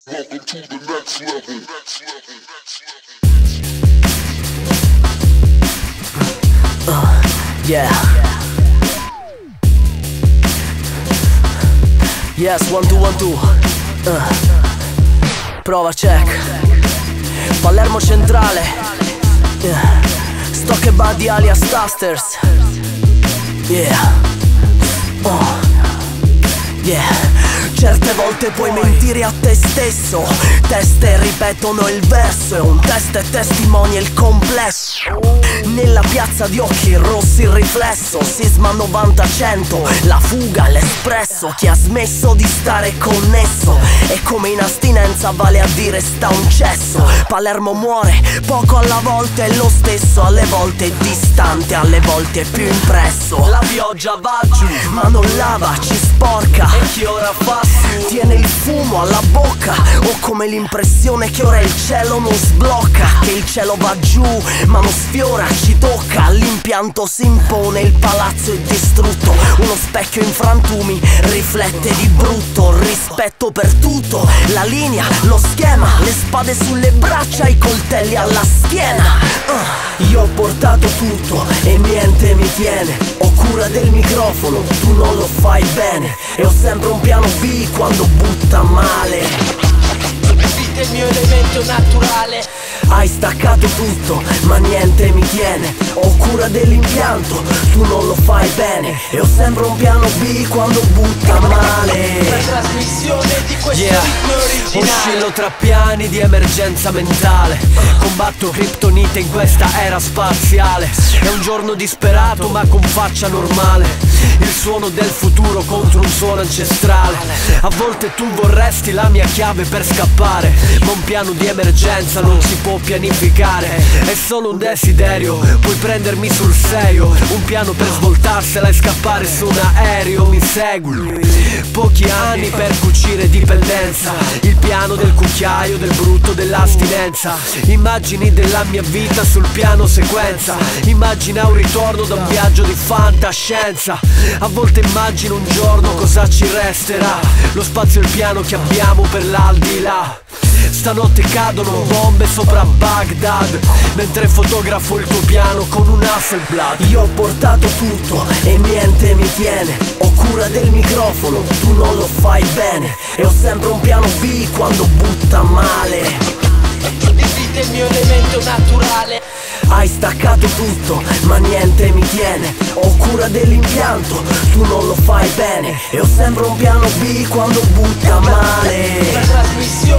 Welcome to the next level. Yeah. Yes, 1 2 1 2. Prova check. Palermo centrale. Stokka e Madbuddy alias Tasters. Yeah. Yeah. Certe volte puoi mentire a te stesso. Teste ripetono il verso e un test e testimonia il complesso. Nella piazza di occhi rossi il riflesso. Sisma 90-100, la fuga, l'espresso. Chi ha smesso di stare connesso è come in astinenza, vale a dire sta un cesso. Palermo muore, poco alla volta è lo stesso. Alle volte è distante, alle volte è più impresso. La pioggia va giù, ma non lava, ci sporca. E chi ora fa su tiene il fumo alla bocca. Ho come l'impressione che ora il cielo non sblocca, che il cielo va giù ma non sfiora, ci tocca. L'impianto si impone, il palazzo è distrutto. Uno specchio in frantumi riflette di brutto. Rispetto per tutto, la linea, lo schema, le spade sulle braccia, i coltelli alla schiena. Io ho portato tutto e niente mi tiene. Ho cura del microfono, tu non lo fai bene. E ho sempre un piano B quando butta male. Vita è il mio elemento naturale. Hai staccato tutto, ma niente mi tiene. Ho cura dell'impianto, tu non lo fai bene. E ho sempre un piano B quando butta male. La trasmissione di questo ritmo originale. Oscillo tra piani di emergenza mentale. Combatto kriptonite in questa era spaziale. È un giorno disperato ma con faccia normale. Il suono del futuro contro un suono ancestrale. A volte tu vorresti la mia chiave per scappare, ma un piano di emergenza non si può pianificare. È solo un desiderio, puoi prendermi sul serio. Un piano per svoltarsela e scappare su un aereo. Mi segui? Pochi anni per cucire dipendenza. Il piano del cucchiaio, del brutto, dell'astinenza. Immagini della mia vita sul piano sequenza. Immagina un ritorno da un viaggio di fantascienza. A volte immagino un giorno cosa ci resterà. Lo spazio e il piano che abbiamo per l'aldilà. Stanotte cadono bombe sopra Baghdad, mentre fotografo il tuo piano con un Hasselblad. Io ho portato tutto e niente mi tiene. Ho cura del microfono, tu non lo fai bene. E ho sempre un piano B quando butta male. Vita è il mio elemento naturale. Hai staccato tutto, ma niente mi tiene. Ho cura dell'impianto, tu non lo fai bene. E ho sempre un piano B quando butta male. La trasmissione